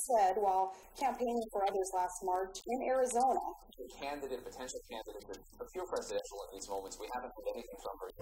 said while campaigning for others last March in Arizona. Potential candidate, but few presidential in these moments. We haven't heard anything from her.